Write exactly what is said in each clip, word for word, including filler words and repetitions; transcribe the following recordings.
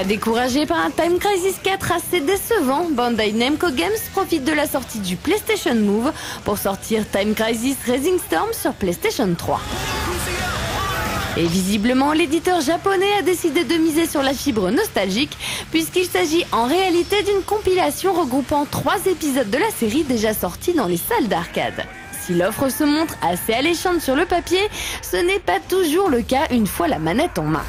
Découragé par un Time Crisis quatre assez décevant, Bandai Namco Games profite de la sortie du PlayStation Move pour sortir Time Crisis Rising Storm sur PlayStation trois. Et visiblement, l'éditeur japonais a décidé de miser sur la fibre nostalgique, puisqu'il s'agit en réalité d'une compilation regroupant trois épisodes de la série déjà sortis dans les salles d'arcade. Si l'offre se montre assez alléchante sur le papier, ce n'est pas toujours le cas une fois la manette en main.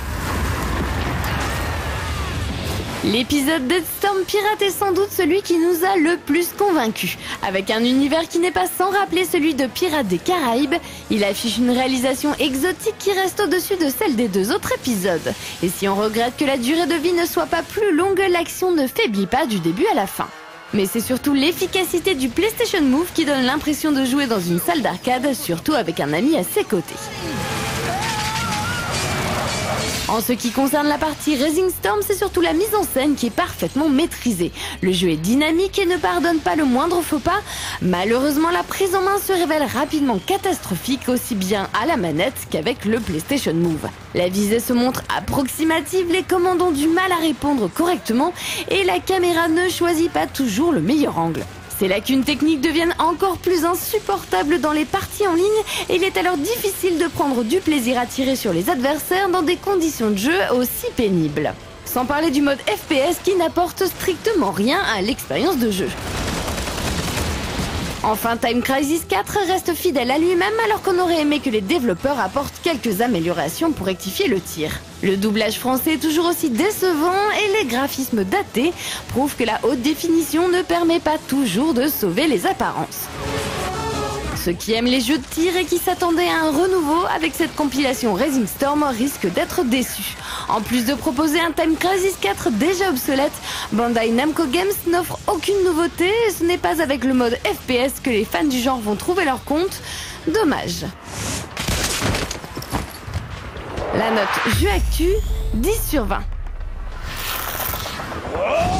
L'épisode Dead Storm Pirate est sans doute celui qui nous a le plus convaincus. Avec un univers qui n'est pas sans rappeler celui de Pirates des Caraïbes, il affiche une réalisation exotique qui reste au-dessus de celle des deux autres épisodes. Et si on regrette que la durée de vie ne soit pas plus longue, l'action ne faiblit pas du début à la fin. Mais c'est surtout l'efficacité du PlayStation Move qui donne l'impression de jouer dans une salle d'arcade, surtout avec un ami à ses côtés. En ce qui concerne la partie Rising Storm, c'est surtout la mise en scène qui est parfaitement maîtrisée. Le jeu est dynamique et ne pardonne pas le moindre faux pas. Malheureusement, la prise en main se révèle rapidement catastrophique, aussi bien à la manette qu'avec le PlayStation Move. La visée se montre approximative, les commandes ont du mal à répondre correctement et la caméra ne choisit pas toujours le meilleur angle. Ces lacunes techniques deviennent encore plus insupportables dans les parties en ligne et il est alors difficile de prendre du plaisir à tirer sur les adversaires dans des conditions de jeu aussi pénibles. Sans parler du mode F P S qui n'apporte strictement rien à l'expérience de jeu. Enfin, Time Crisis quatre reste fidèle à lui-même alors qu'on aurait aimé que les développeurs apportent quelques améliorations pour rectifier le tir. Le doublage français est toujours aussi décevant et les graphismes datés prouvent que la haute définition ne permet pas toujours de sauver les apparences. Ceux qui aiment les jeux de tir et qui s'attendaient à un renouveau avec cette compilation Rising Storm risquent d'être déçus. En plus de proposer un Time Crisis quatre déjà obsolète, Bandai Namco Games n'offre aucune nouveauté et ce n'est pas avec le mode F P S que les fans du genre vont trouver leur compte. Dommage. La note Jeu Actu, dix sur vingt.